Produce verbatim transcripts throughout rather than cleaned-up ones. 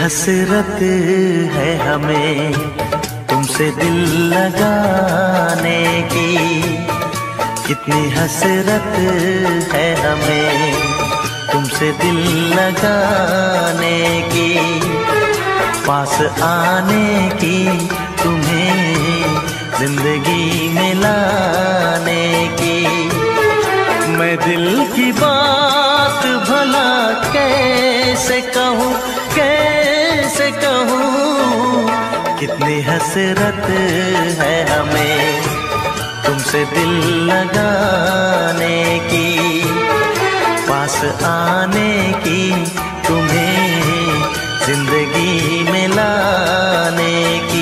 हसरत है हमें तुमसे दिल लगाने की, कितनी हसरत है हमें तुमसे दिल लगाने की, पास आने की तुम्हें जिंदगी में लाने की। मैं दिल की बात भला कैसे कहूँ कैसे कहूँ, कितनी हसरत है हमें तुमसे दिल लगाने की, पास आने की तुम्हें जिंदगी में लाने की।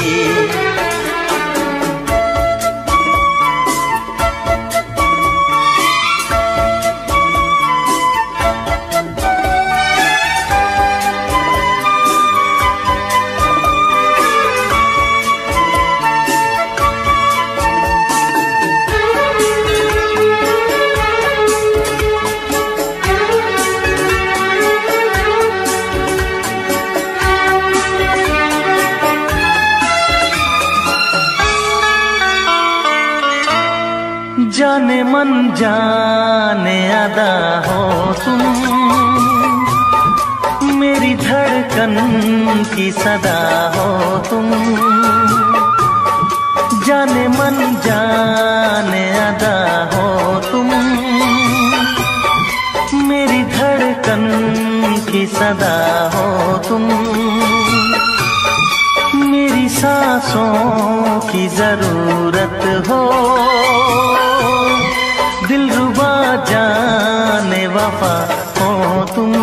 जाने मन जाने अदा हो तुम, मेरी धड़कन की सदा हो तुम। जाने मन जाने अदा हो तुम, मेरी धड़कन की सदा हो तुम। मेरी सांसों की जरूरत हो, दिलरुबा जाने वफा हो तुम।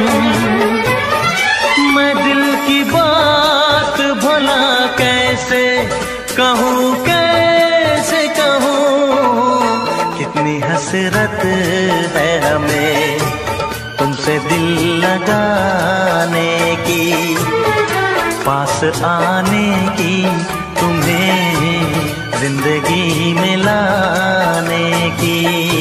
मैं दिल की बात भला कैसे कहूँ कैसे कहूँ, कितनी हसरत है हमें तुमसे दिल लगाने की, पास आने की तुम्हें जिंदगी में लाने की।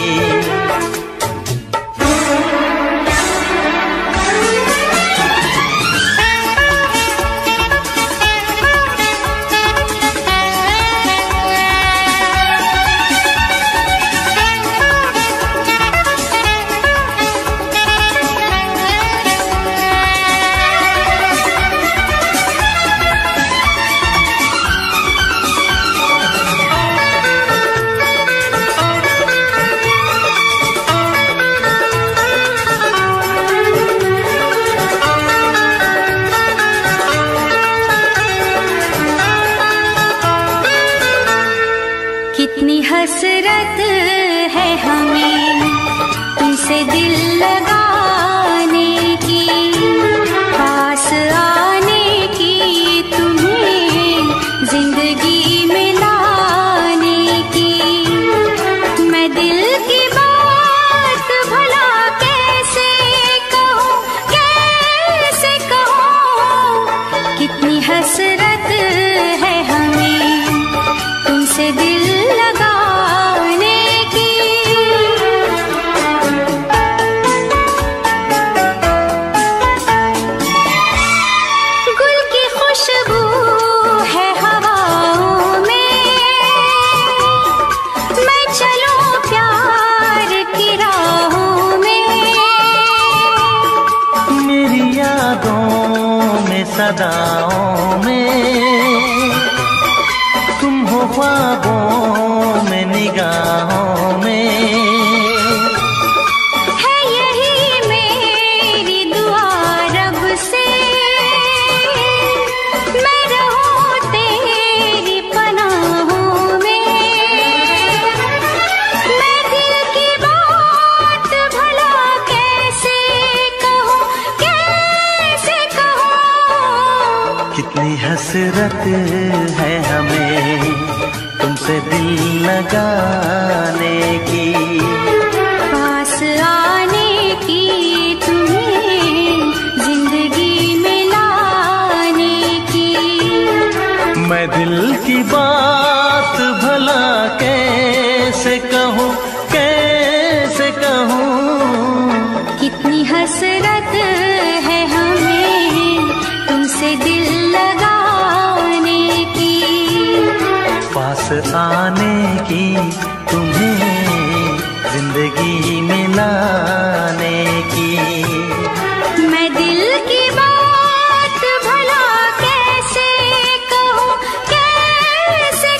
कितनी हसरत है हमें तुमसे दिल लगाने की, पास आने की तुम्हें जिंदगी में लाने की। मैं दिल की बात भला कैसे कहूँ कैसे कहूँ, कितनी हसरत है हमें तुमसे दिल सदाओं में, तुम हो ख्वाबों में निगाहों में। है यही मेरी दुआ रब से, मैं रहूं तेरी पनाहों में। मैं दिल की बात भला कैसे कहूँ कैसे कहूँ, कितनी हसरत है हमें तुमसे दिल लगाने की, पास आने की तुम्हें जिंदगी में लाने की। मैं दिल की बात भला कैसे कहूँ कैसे कहूँ, कितनी हसरत है हमें की तुम्हें जिंदगी में लाने की। मैं दिल की बात भला कैसे कहूँ, कैसे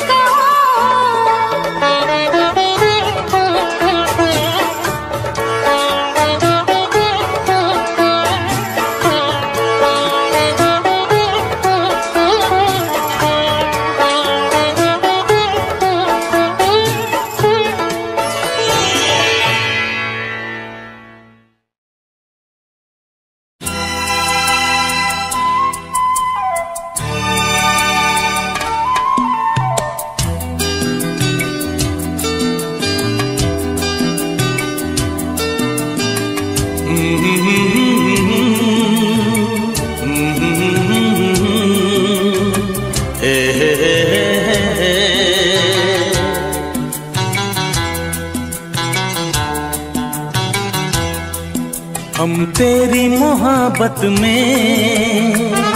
हम तेरी मोहब्बत में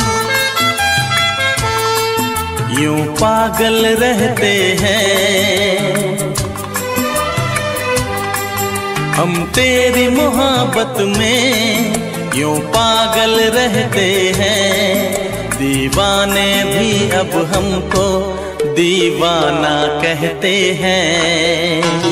यूं पागल रहते हैं। हम तेरी मोहब्बत में यूं पागल रहते हैं। दीवाने भी अब हमको दीवाना कहते हैं।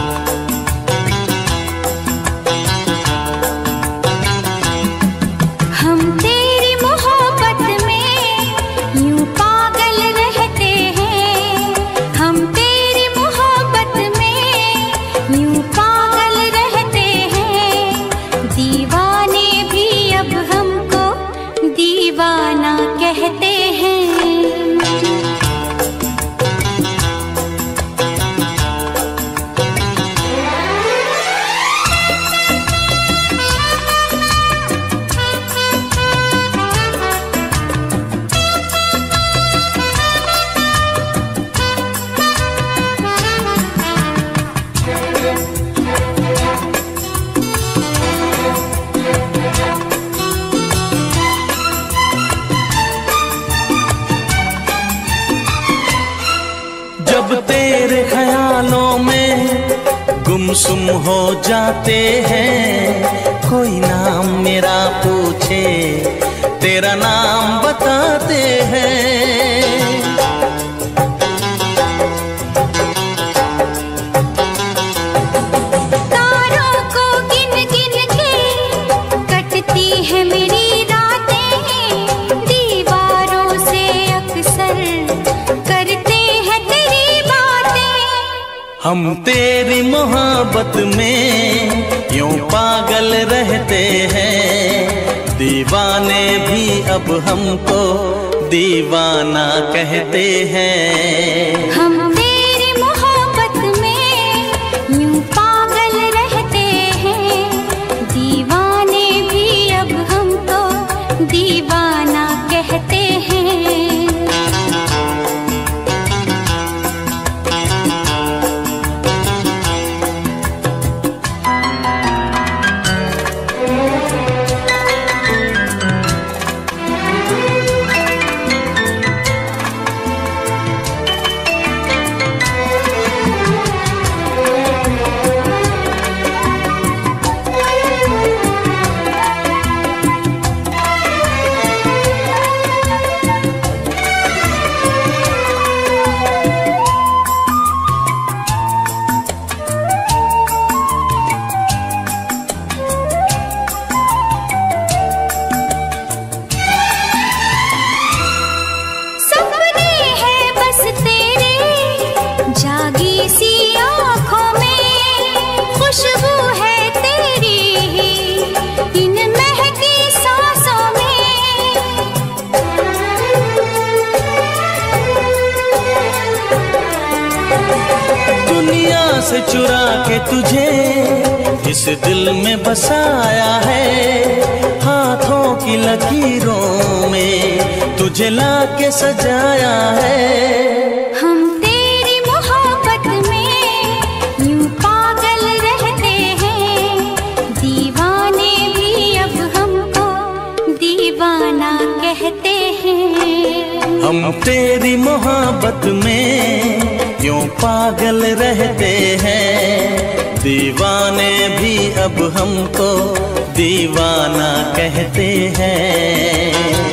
तेरे ख्यालों में गुमसुम हो जाते हैं। कोई नाम मेरा पूछे तेरा नाम बताते हैं। तारों को गिन गिन के कटती है मेरी रातें। दीवारों से अक्सर करते हम तेरी मोहब्बत में यूं पागल रहते हैं। दीवाने भी अब हमको दीवाना कहते हैं। हम तेरी मोहब्बत में यूं पागल रहते हैं। दीवाने भी अब हमको दीवाना कहते हैं। से चुरा के तुझे इस दिल में बसाया है। हाथों की लकीरों में तुझे लाके सजाया है। हम तेरी मोहब्बत में यूं पागल रहते हैं। दीवाने भी अब हमको दीवाना कहते हैं। हम तेरी मोहब्बत में यूं पागल रहते हैं। दीवाने भी अब हमको दीवाना कहते हैं।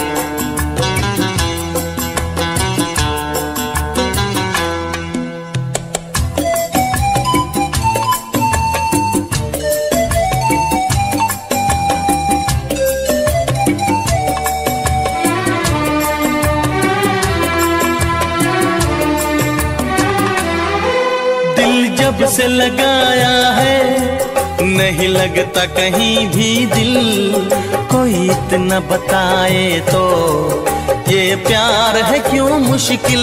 जब से लगाया है नहीं लगता कहीं भी दिल, कोई इतना बताए तो ये प्यार है क्यों मुश्किल।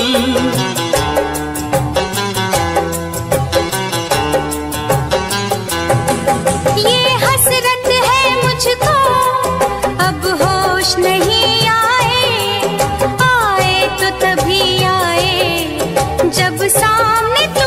ये हसरत है मुझको अब होश नहीं आए, आए तो तभी आए जब सामने तू।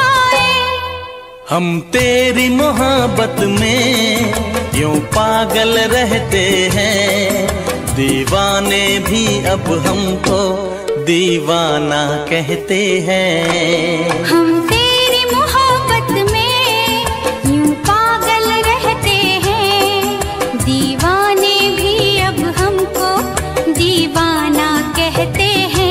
हम तेरी मोहब्बत में यूं पागल रहते हैं। दीवाने भी अब हमको दीवाना कहते हैं। हम तेरी मोहब्बत में यूं पागल रहते हैं। दीवाने भी अब हमको दीवाना कहते हैं।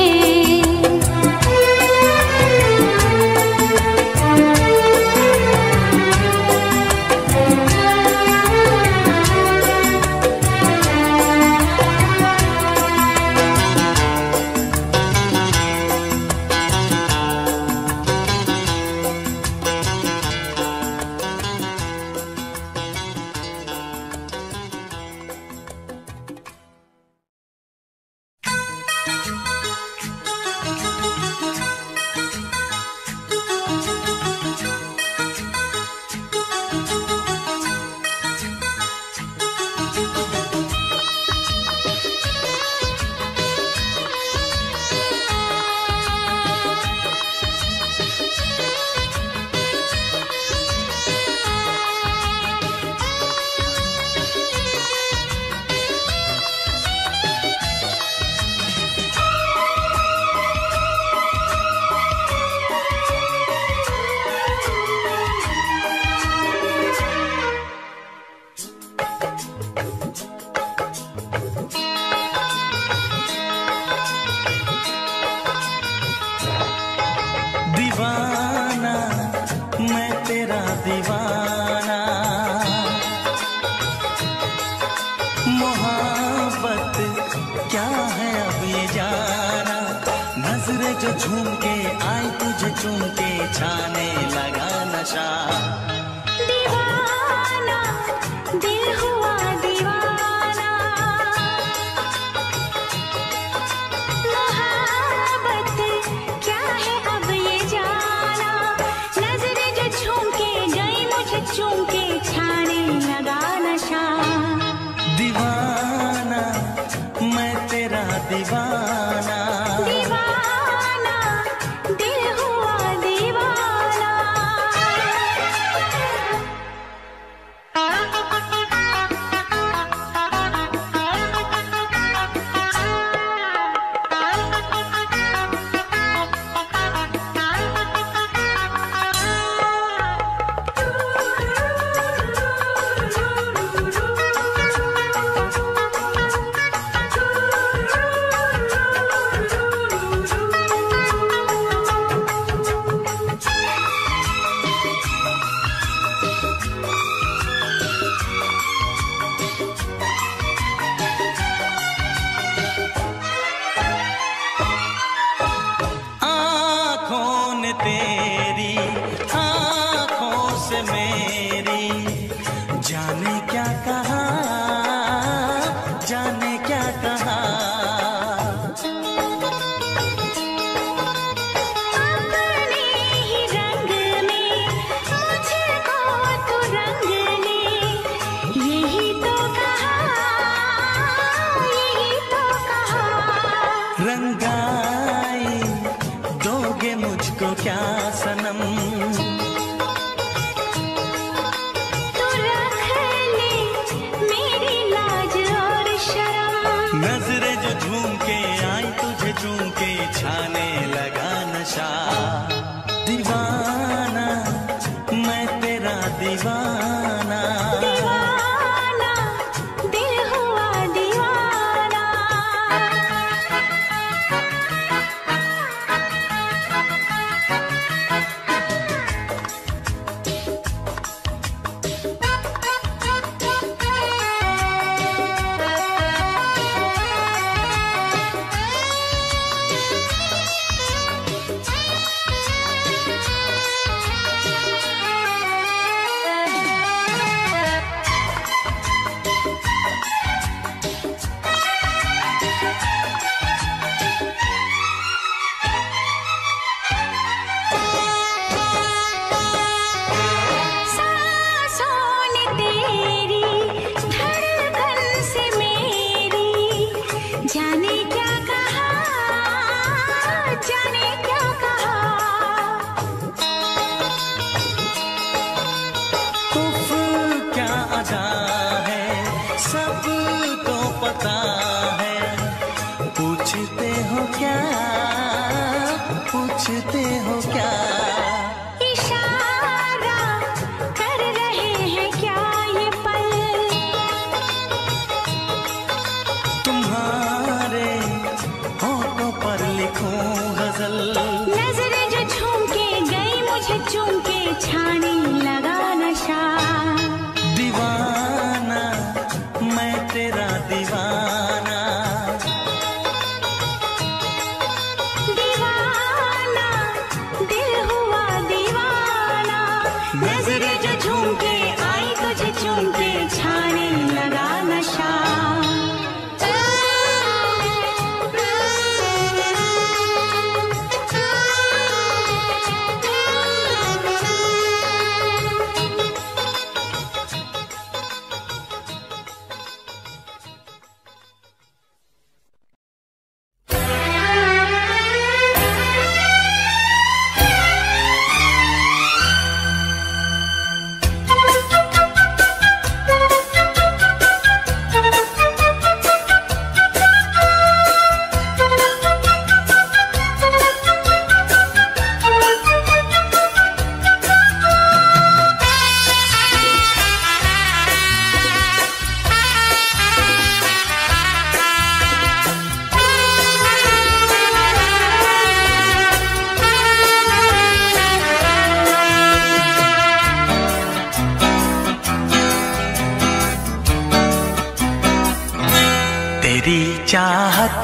दीवाना मैं तेरा दीवाना, मोहब्बत क्या है अब ये जाना। नजरें जो झूम के आई तुझे चूम के छाने लगा नशा। दीवाना दिल हुआ दीवाना, मोहब्बत क्या है अब ये जाना। नजरें जो झूम के गई मुझे चूम के छाने लगा नशा। दीवाना मैं तेरा दीवाना, दीवाना दिल हुआ दीवाना।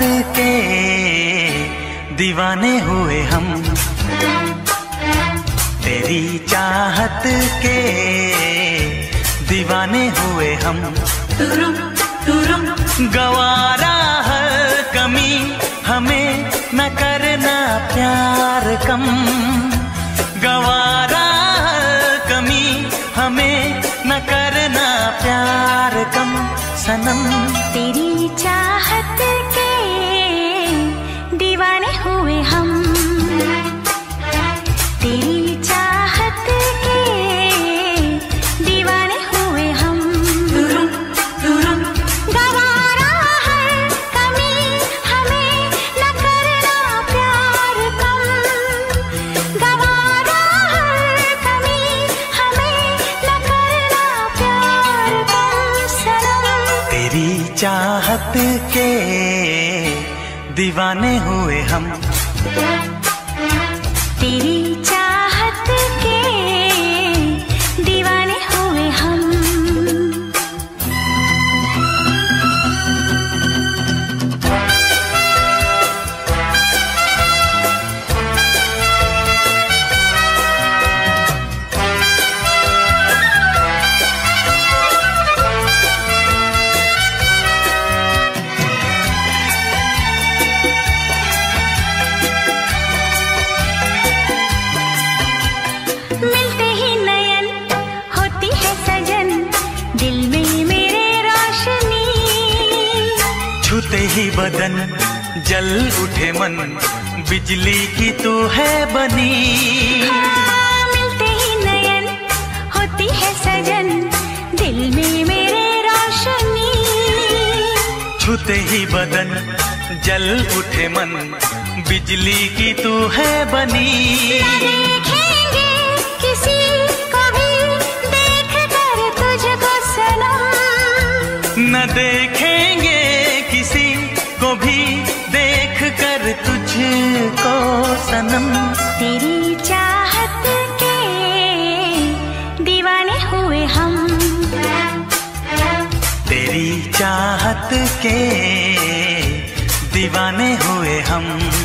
के दीवाने हुए हम, तेरी चाहत के दीवाने हुए हम। गवारा हर कमी हमें न करना प्यार कम, गवारा हर कमी हमें न करना प्यार कम सनम। तेरी चाहत के दीवाने हुए हम, तेरी चाहत के दीवाने हुए हम। गवारा हर कमी हमें न करना प्यार कम, गवारा हर कमी हमें न करना प्यार कम सनम। तेरी चाहत के दीवाने हुए हम, तेरी चाहत के दीवाने हुए हम। मिलते ही नयन होती है सजन, दिल में मेरे रोशनी। छूते ही बदन जल उठे मन, बिजली की तू है बनी। हाँ, मिलते ही नयन होती है सजन, दिल में मेरे रोशनी। छूते ही बदन जल उठे मन, बिजली की तू है बनी। देखेंगे किसी को भी देख कर तुझको सनम, न देखेंगे किसी को भी देख कर तुझको सनम। तेरी चाहत के दीवाने हुए हम, तेरी चाहत के दीवाने हुए हम।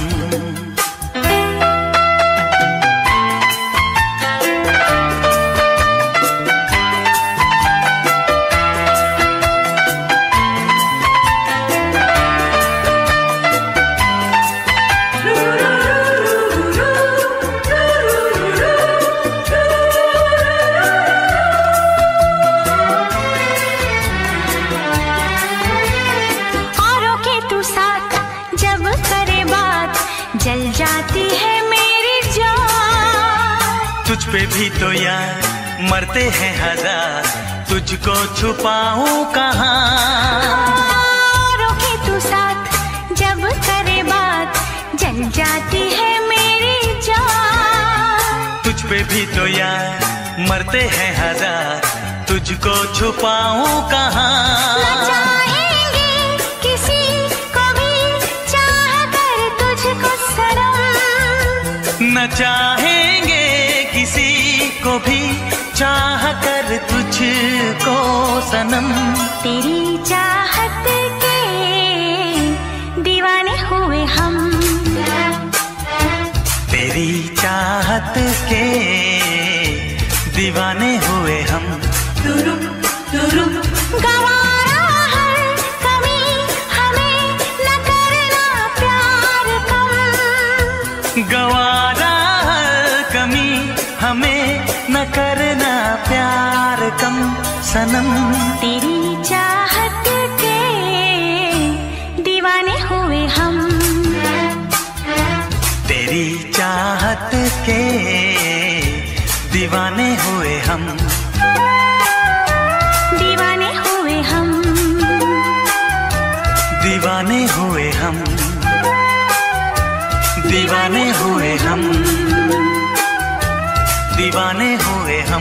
औरों के तू साथ जब करे बात, जल जाती है मेरी जान। तुझ पे भी तो यार मरते हैं हजार, तुझको छुपाऊं कहाँ। औरों के तू साथ जब करे बात, जल जाती है मेरी जान। तुझ पे भी तो यार मरते हैं हजार, तुझको छुपाऊं कहाँ। न चाहेंगे किसी को भी चाह कर तुझको सनम, न चाहेंगे किसी को भी चाह कर तुझको सनम। तेरी चाहत के दीवाने हुए हम, तेरी चाहत के दीवाने हुए हम। गवारा हर कमी हमें न करना प्यार कम, गवारा हर कमी हमें न करना प्यार कम सनम। तेरी चाहत के दीवाने हुए हम, तेरी चाहत के दीवाने हुए हम। दीवाने हुए हम, दीवाने हुए हम, दीवाने हुए हम, दीवाने हुए हम।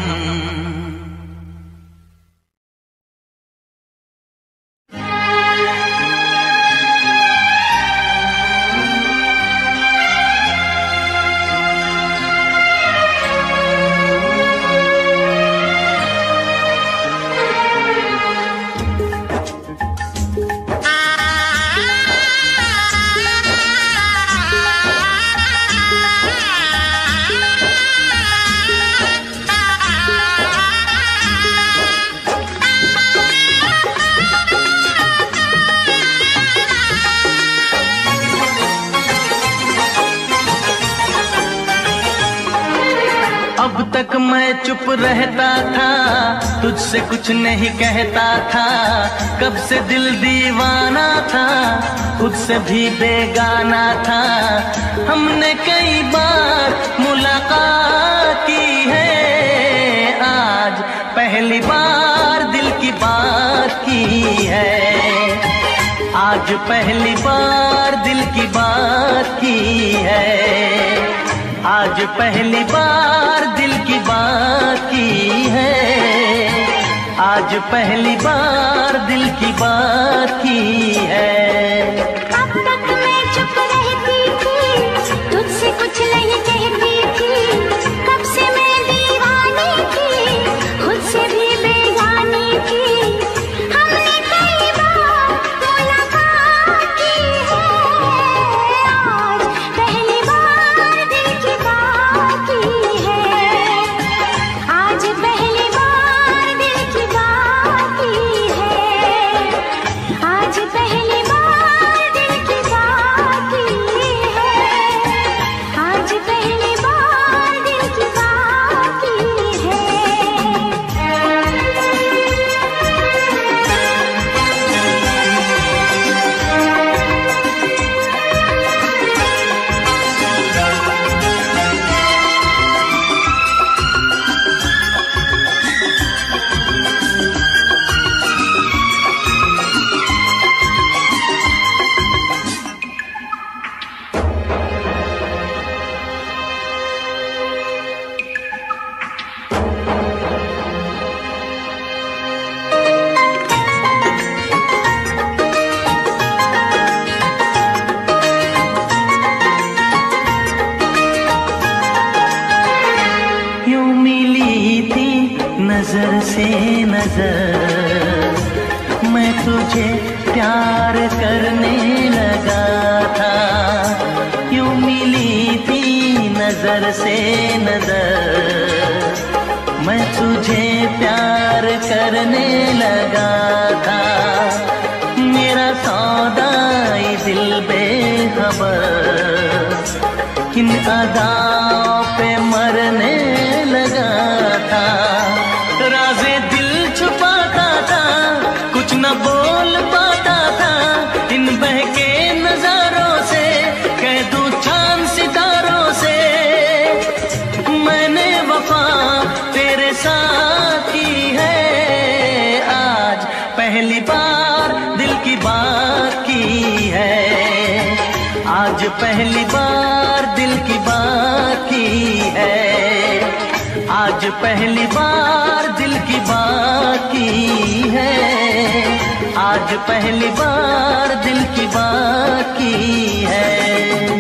मैं चुप रहता था, तुझसे कुछ नहीं कहता था। कब से दिल दीवाना था, खुद से भी बेगाना था। हमने कई बार मुलाकात की है, आज पहली बार दिल की बात की है। आज पहली बार दिल की बात की है। आज पहली बार दिल की बात की है। आज पहली बार दिल की बात की है। अब तक मैं चुप रहती थी, तुझसे कुछ नहीं कहती थी। कब से मैं दीवानी थी, खुद से भी बेगानी थी। हमने कई बार मुलाकात की है, आज पहली बार दिल की बात की है। आज पहली बार दिल की बात की है। आज पहली बार दिल की बात की है। आज पहली बार दिल की बात की है। यूं मिली थी नजर से नजर, मैं तुझे प्यार करने लगा था। यूं मिली थी नजर से नजर, मैं तुझे प्यार करने लगा था। मेरा सौदाई दिल बेखबर किन अदाओं पे मरने लगा था। राज़े दिल छुपाता था, कुछ न बोल पाता था। इन बहके नजारों से कह दूं चांद सितारों से, मैंने वफा तेरे साथ की है। आज पहली बार दिल की बात की है। आज पहली बार दिल की बात की है। आज पहली बार दिल की बात की है। आज पहली बार दिल की बात की है।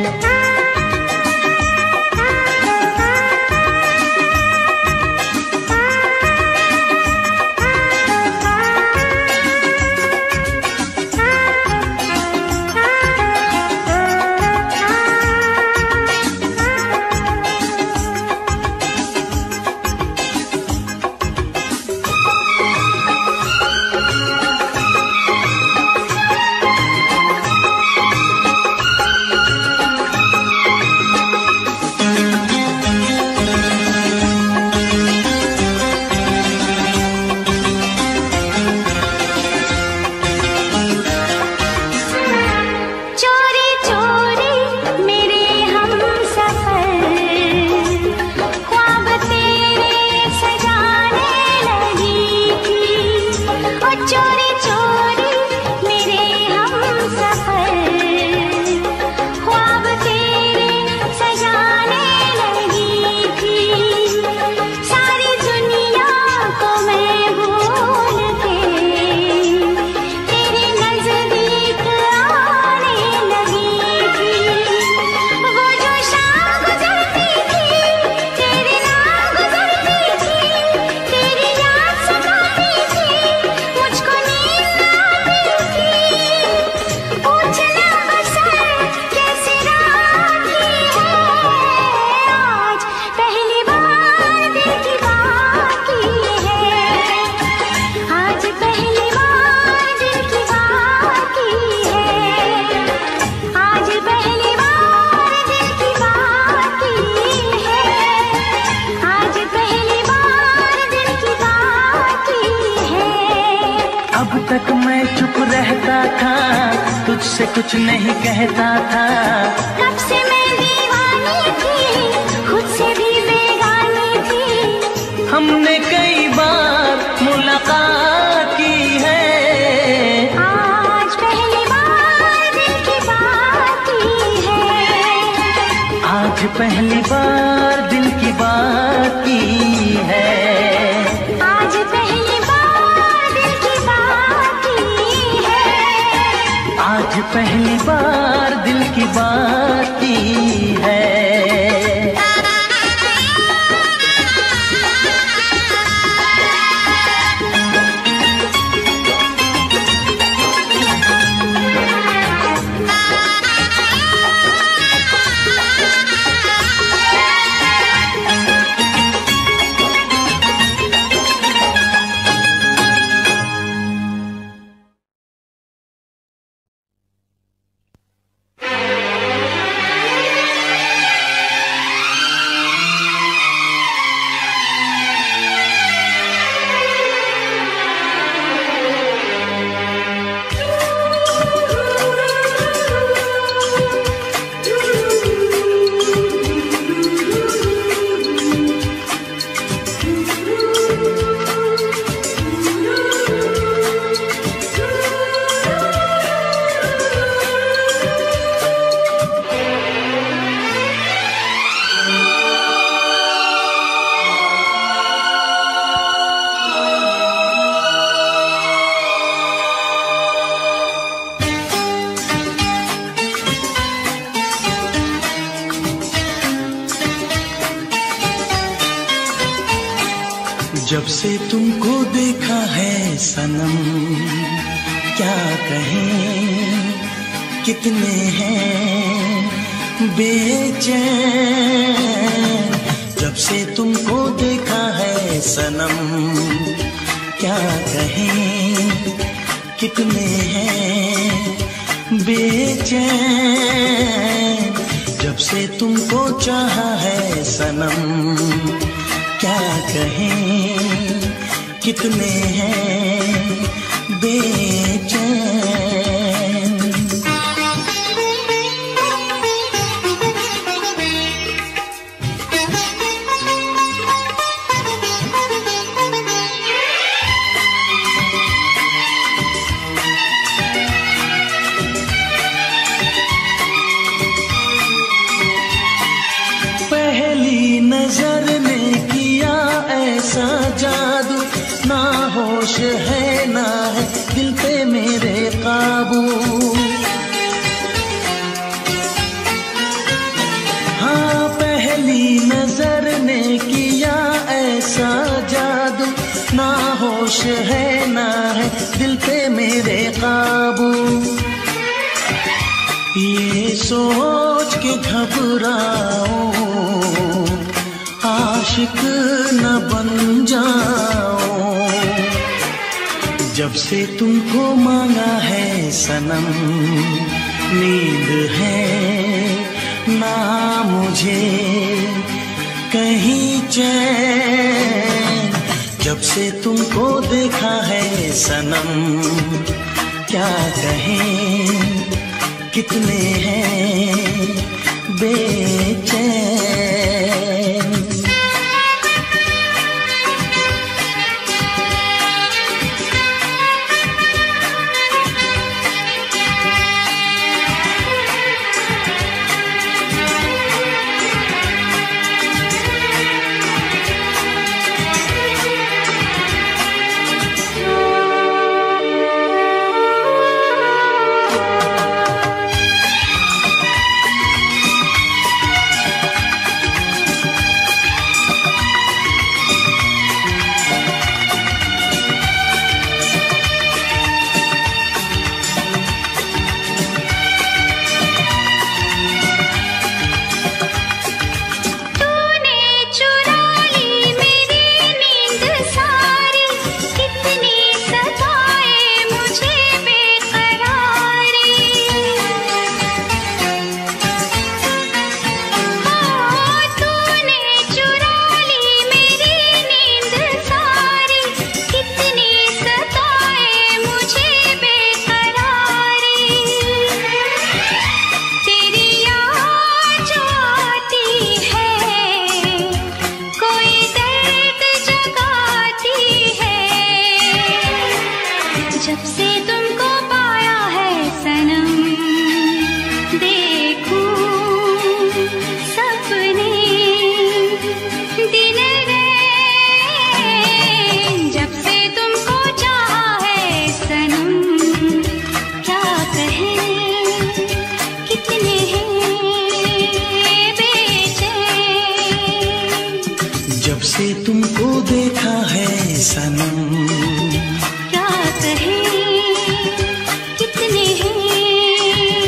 से कुछ नहीं कहता था। कब से मैं दीवानी थी, खुद से भी बेगानी थी। हमने कई बार मुलाकात की है, आज पहली बार दिल की बात की है। आज पहली बार दिल की बात की है। आज पहली बार दिल की बात की है। आज पहली बार दिल की बात की है। जब से तुमको देखा है सनम, क्या कहें कितने हैं बेचैन। जब से तुमको देखा है सनम, क्या कहें कितने हैं बेचैन। जब से तुमको चाहा है सनम, क्या कहें कितने हैं बेचैन। पहली नजर ने किया ऐसा जादू, ना होश है ना है दिल पे मेरे काबू। हाँ पहली नजर ने किया ऐसा जादू, ना होश है ना है दिल पे मेरे काबू। ये सोच के घबराओ आशिक न बन जाओ। जब से तुमको मांगा है सनम, नींद है ना मुझे कहीं चैन। जब से तुमको देखा है सनम, क्या कहें कितने हैं बेचैन। सनम। क्या कहे कितने हैं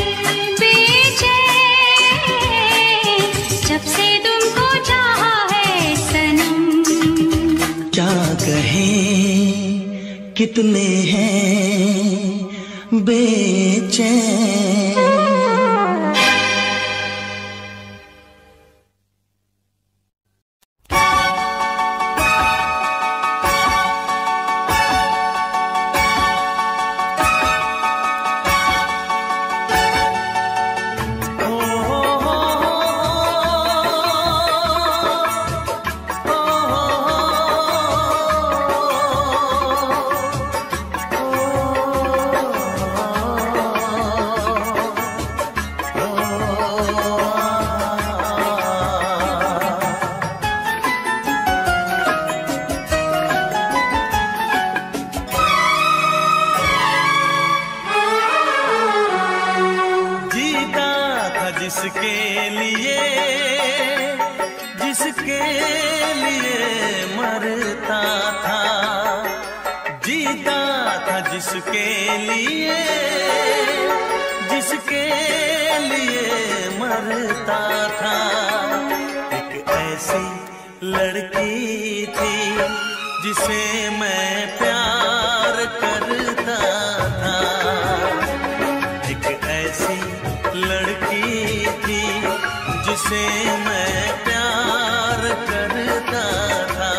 बेचैन, जब से तुमको चाहा है सनम। क्या कहे कितने हैं बेचैन। जिसके लिए जिसके लिए मरता था, जीता था जिसके लिए जिसके लिए मरता था। एक ऐसी लड़की थी जिसे मैं प्यार करता था। एक ऐसी लड़की थी जिसे मैं प्यार करता था।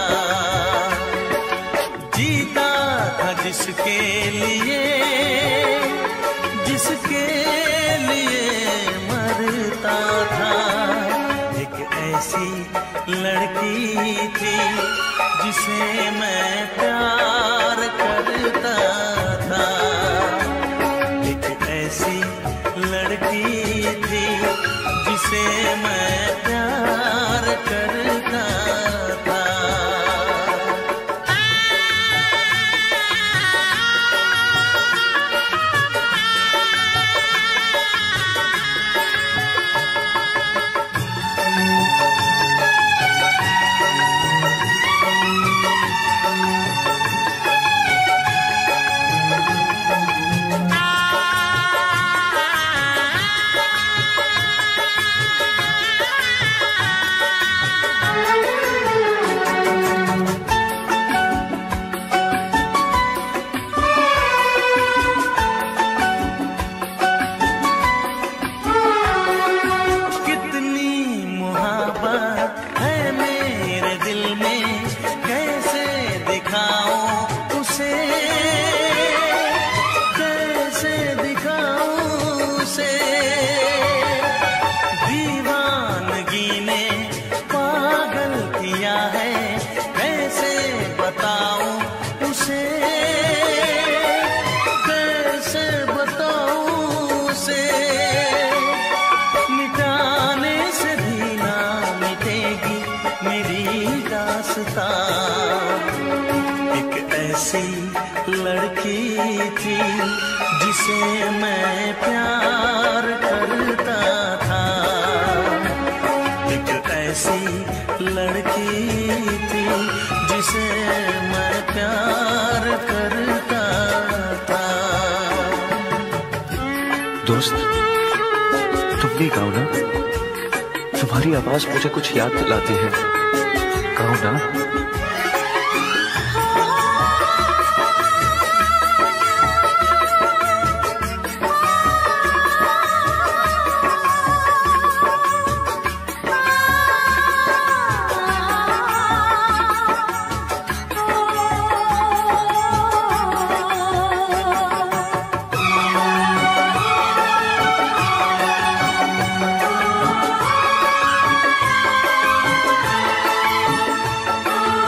जीता था जिसके लिए जिसके लिए मरता था। एक ऐसी लड़की थी जिसे मैं प्यार करता था। एक ऐसी लड़की थी जिसे मैं प्यार करता था। एक ऐसी लड़की थी जिसे मैं प्यार करता था। एक ऐसी लड़की थी जिसे मैं प्यार करता था। दोस्त, तुम भी गाओ ना, तुम्हारी आवाज मुझे कुछ याद दिलाती है। गाओ ना। Oh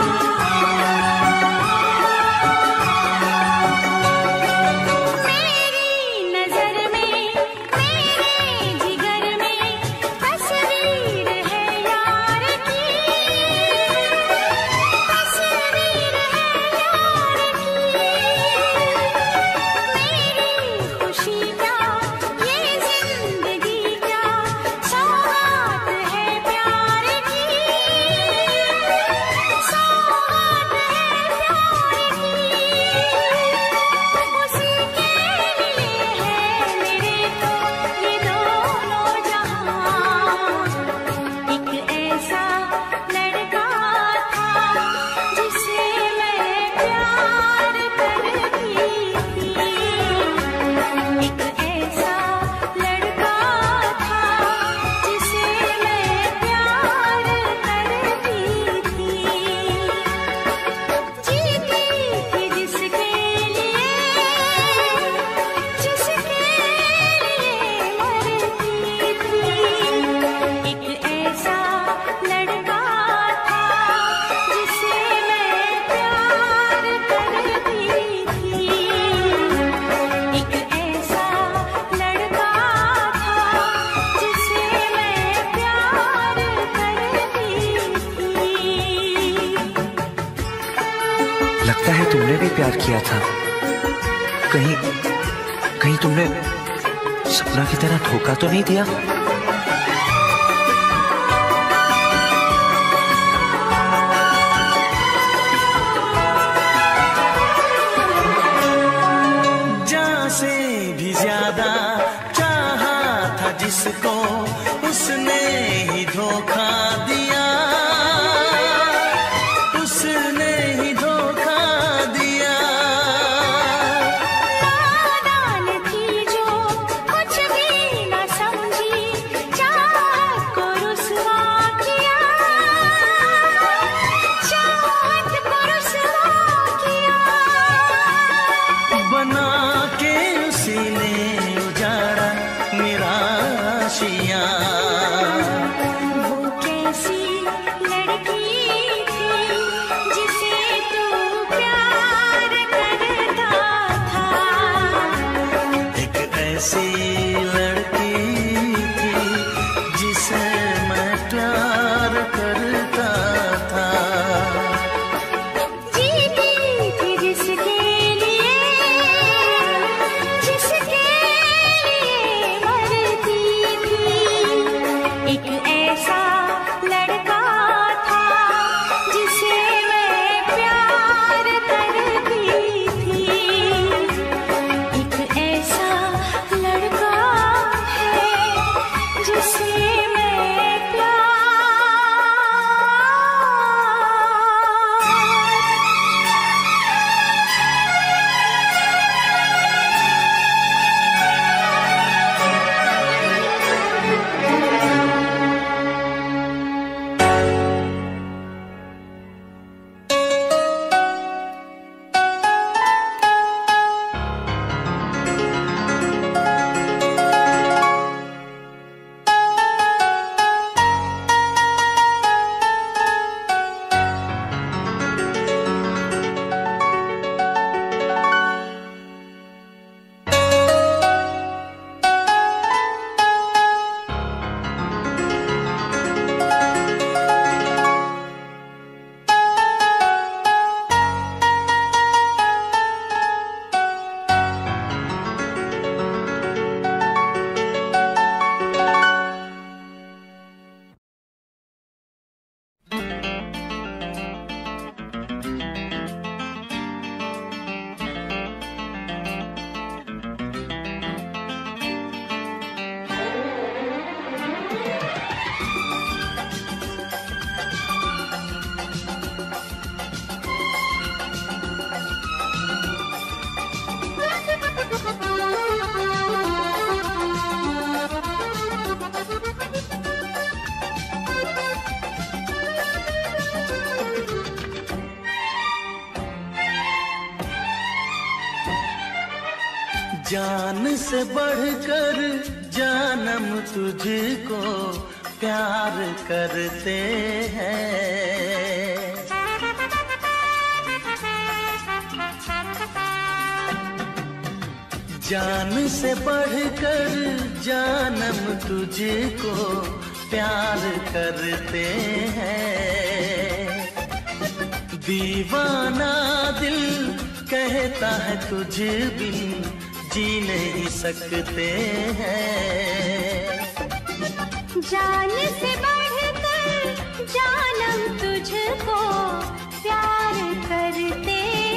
लगता है तुमने भी प्यार किया था। कहीं कहीं तुमने सपना की तरह धोखा तो नहीं दिया? जान से भी ज्यादा चाहा था जिसको, उसने ही धोखा दिया, उसने ही धोखा दिया। नादान थी जो कुछ भी न समझी, चाहत को रुसवा किया, चाहत को रुसवा किया। बना के उसी ने उजाड़ा मेरा आशियाँ। वो कैसी लड़की थी जिसे तू प्यार करता था। एक ऐसी लड़की थी जिसे मैं प्यार करता था। जीती थी जिसके लिए, जिसके लिए मरती थी। एक ऐसा लड़का था जिसे मैं प्यार करती थी। एक ऐसा लड़का है जिसे मैं प्यार। जान से बढ़कर जानम तुझको प्यार करते हैं। जान से बढ़कर जानम तुझको प्यार करते हैं। दीवाना दिल कहता है तुझ बिन जी नहीं सकते हैं। जान से बढ़कर जानम तुझको प्यार करते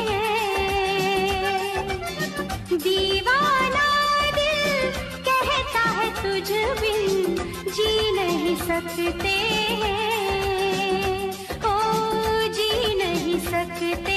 हैं। दीवाना दिल कहता है तुझ बिन जी नहीं सकते हैं। ओ जी नहीं सकते।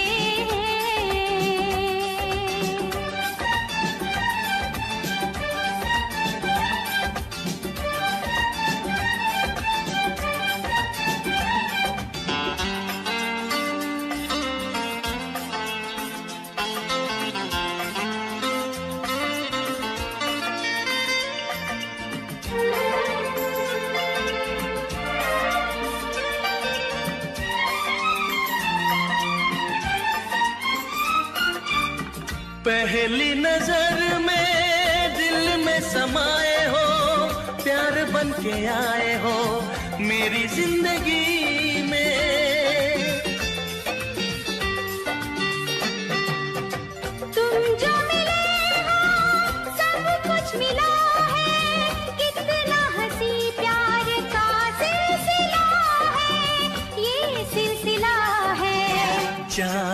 पहली नजर में दिल में समाए हो, प्यार बन के आए हो मेरी जिंदगी में।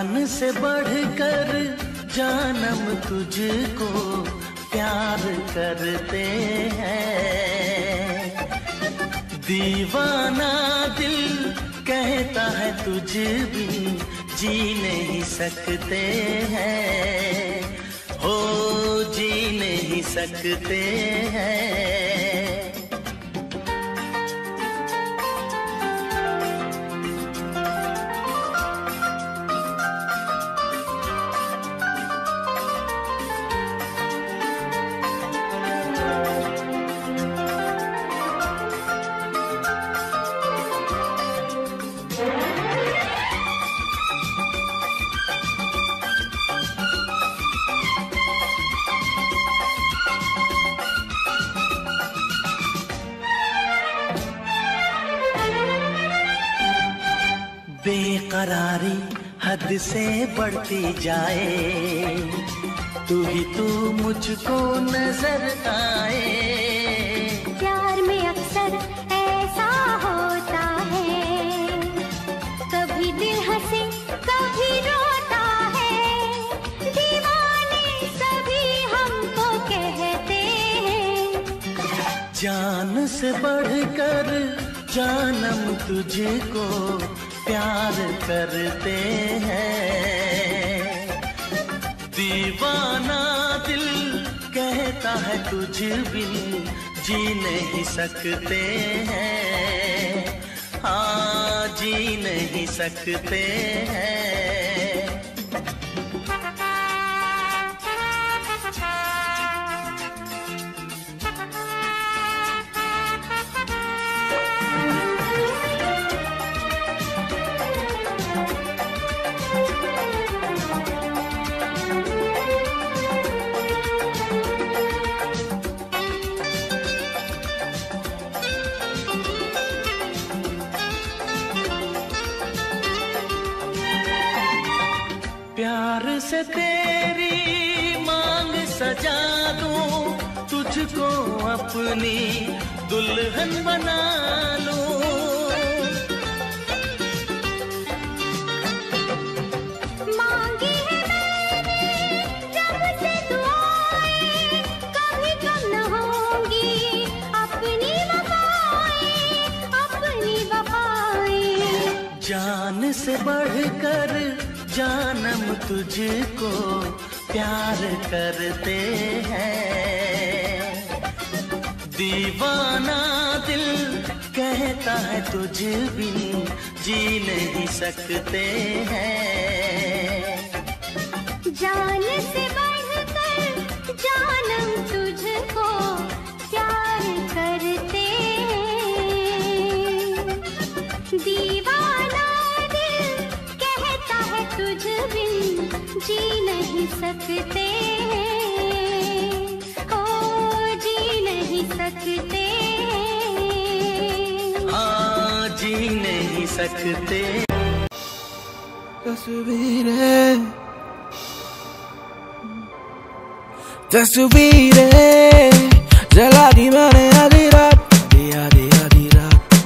जान से बढ़कर जानम तुझको प्यार करते हैं। दीवाना दिल कहता है तुझ बिन जी नहीं सकते हैं, हो जी नहीं सकते हैं। बेकरारी हद से बढ़ती जाए, तू ही तू मुझको नजर आए। प्यार में अक्सर ऐसा होता है, कभी दिल हंसे कभी रोता है। दीवाने सभी हमको कहते हैं, जान से बढ़कर जानम तुझको प्यार करते हैं। दीवाना दिल कहता है तुझ बिन जी नहीं सकते हैं, हाँ जी नहीं सकते हैं। प्यार से तेरी मांग सजा दूं, तुझको अपनी दुल्हन बना लूं। मांगी है मैंने जब से दुआएं, कभी कम न होंगी अपनी वफाएं, अपनी वफाएं। जान से बढ़कर जानम तुझको प्यार करते हैं। दीवाना दिल कहता है तुझ बिन जी नहीं सकते हैं। जान से बढ़कर जानम तुझको प्यार करते हैं। दीवाना दिल कहता है तुझ बिन जी नहीं सकते हैं, ओ जी नहीं सकते, हाँ जी नहीं सकते। तस्वीरें तस्वीरें जला दी मैंने आधी रात, आधी आधी आधी रात।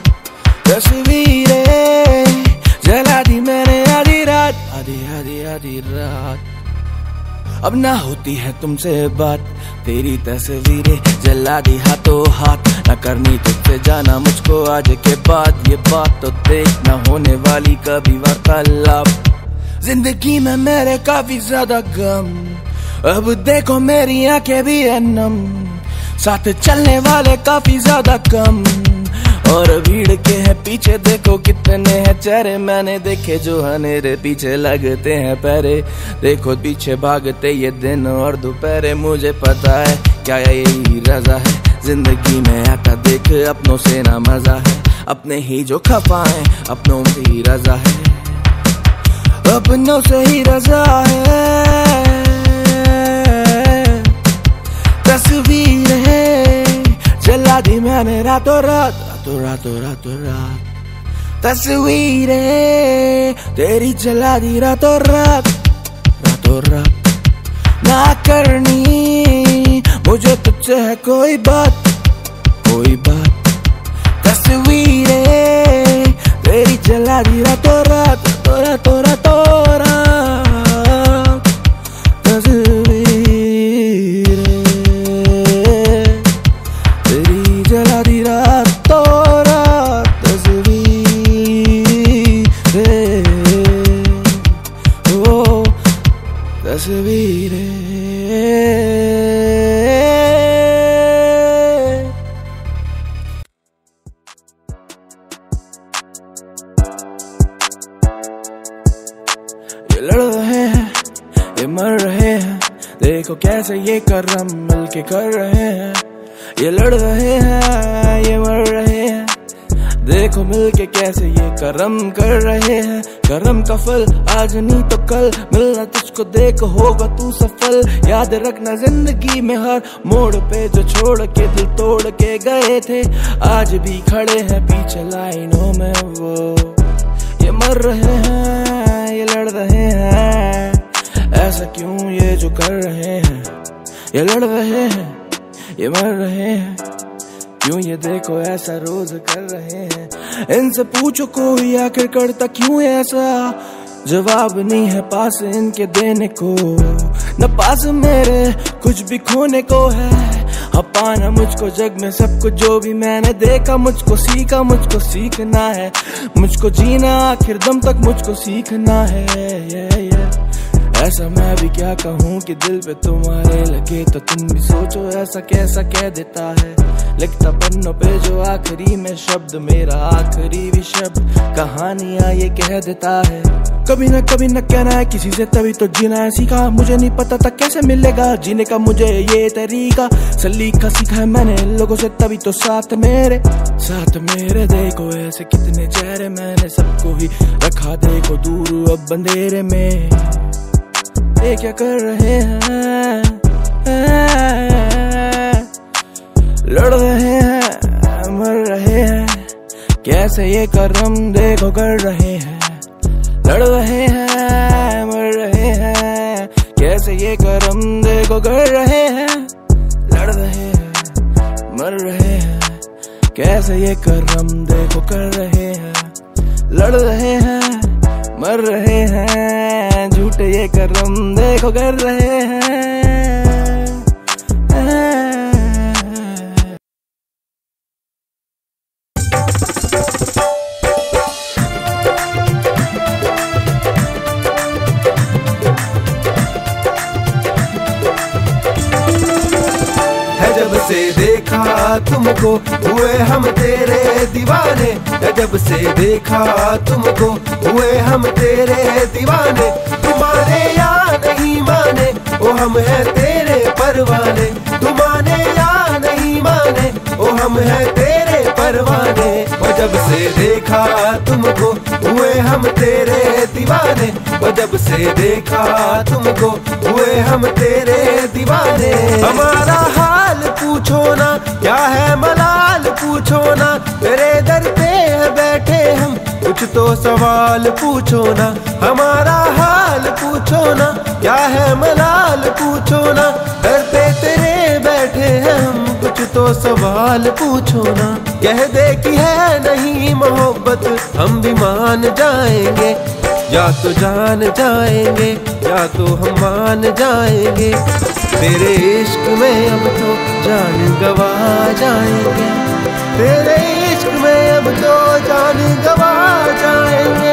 तस्वीरें जला दी मैंने आधी रात, आधी आधी आधी रात। अब ना होती है तुमसे बात, तेरी तस्वीरें जला दी हाथों हाथ। न करनी तुझसे जाना मुझको आज के बाद, ये बात तो देख न होने वाली कभी वार्तालाप। जिंदगी में मेरे काफी ज्यादा गम, अब देखो मेरी आंखें भी है नम। साथ चलने वाले काफी ज्यादा कम, और भीड़ के हैं पीछे देखो कितने हैं चेहरे। मैंने देखे जो हनेरे पीछे लगते हैं पैरे, देखो पीछे भागते ये दिन और दोपहरे। मुझे पता है क्या यही रजा है जिंदगी में, आता देख अपनों से ना मजा है। अपने ही जो खफाएं अपनों से ही रजा है, अपनों से ही रजा है। तस्वीर है जला दी मैंने रातों रात, रातों रातों रातों रात। तस्वीरें तेरी जला दी रातों रात, रातों रात। ना करनी मुझे तुझसे है कोई बात, कोई बात। तस्वीरें तेरी जला दी रातों रात, रातों रातों रातों रात। तस्वीरें। ये लड़ रहे हैं, ये मर रहे हैं, देखो कैसे ये करम मिलके कर रहे हैं। ये लड़ रहे हैं, ये मर रहे हैं, देखो मिलके कैसे ये करम कर रहे हैं। करम का फल आज नहीं तो कल मिलना तुझको, देख होगा तू सफल। याद रखना जिंदगी में हर मोड़ पे जो छोड़ के दिल तोड़ के गए थे, आज भी खड़े हैं पीछे लाइनों में वो। ये मर रहे हैं, ये लड़ रहे हैं, ऐसा क्यों ये जो कर रहे हैं। ये लड़ रहे हैं, ये मर रहे हैं, क्यों ये देखो ऐसा रोज कर रहे हैं। इनसे पूछो कोई आखिर करता क्यों ऐसा, जवाब नहीं है पास इनके देने को। न पास मेरे कुछ भी खोने को है, अब पाना मुझको जग में सब कुछ जो भी मैंने देखा, मुझको सीखा मुझको सीखना है। मुझको जीना आखिर दम तक मुझको सीखना है। ये, ये। ऐसा मैं भी क्या कहूँ कि दिल पे तुम्हारे लगे, तो तुम भी सोचो ऐसा कैसा कह देता है। लिखता पन्नों पे जो आखिरी में शब्द, मेरा आखिरी भी शब्द कहानियां ये कह देता है। कभी ना कभी न कहना है किसी से, तभी तो जीना है सीखा। मुझे नहीं पता था कैसे मिलेगा जीने का मुझे ये तरीका, सलीका सीखा है मैंने लोगों से, तभी तो साथ मेरे साथ मेरे। देखो ऐसे कितने चेहरे मैंने सबको ही रखा, देखो दूर अब बंधेरे में ये क्या कर रहे हैं। लड़ रहे हैं, मर रहे हैं, कैसे ये करम देखो कर रहे हैं। लड़ रहे हैं, मर रहे हैं, कैसे ये करम देखो कर रहे हैं। लड़ रहे हैं, मर रहे हैं, कैसे ये करम देखो कर रहे हैं। लड़ रहे हैं, मर रहे हैं, झूठे ये करम देखो कर रहे हैं। जब से देखा तुमको हुए हम तेरे दीवाने, जब से देखा तुमको हुए हम तेरे दीवाने। तुम माने या नहीं माने ओ हम हैं तेरे परवाने, तुम माने या नहीं माने ओ हम हैं तेरे परवाने। और जब से देखा तुमको हुए हम तेरे दीवाने, और जब से देखा तुमको हुए हम तेरे दीवाने। हमारा हाल पूछो ना, क्या है मलाल पूछो ना, तेरे दर पे है बैठे हम, कुछ तो सवाल पूछो ना। हमारा हाल पूछो ना, क्या है मलाल पूछो ना, दर पे तेरे बैठे हैं हम, कुछ तो सवाल पूछो ना। कह दे कि है नहीं मोहब्बत हम भी मान जाएंगे, या तो जान जाएंगे या तो हम मान जाएंगे। तेरे इश्क में अब तो जान गवा जाएंगे, तेरे इश्क में अब तो जान गवा जाएंगे।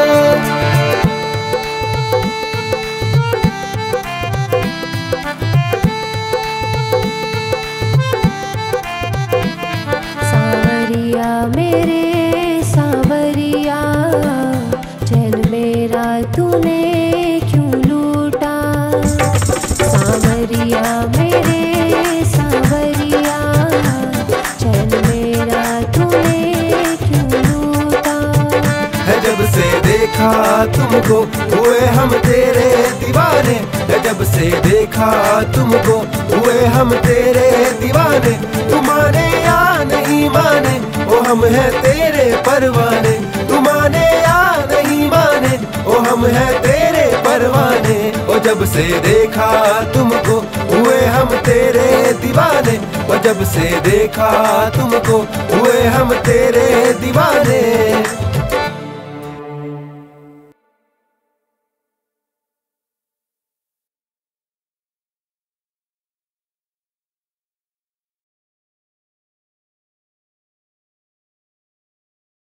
सांवरिया मेरे सांवरिया, चैन मेरा तूने क्यों लूटा। सांवरिया मेरे सांवरिया, चैन मेरा तूने क्यों लूटा। है जब से देखा तुमको हुए हम तेरे दीवाने, है जब से देखा तुमको हुए हम तेरे दीवाने। तुम माने या नहीं माने ओ हम हैं तेरे परवाने, तुम माने या नहीं माने ओ हम हैं तेरे परवाने। ओ जब से देखा तुमको हुए हम तेरे दीवाने, और जब से देखा तुमको हुए हम तेरे दीवाने।